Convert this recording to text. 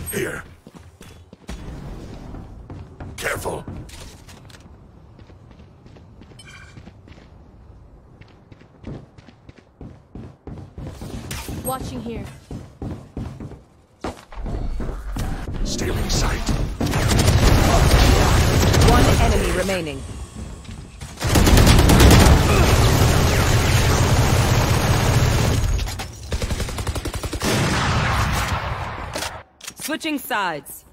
Here. Careful. Watching here. Stealing sight. One enemy remaining. Switching sides.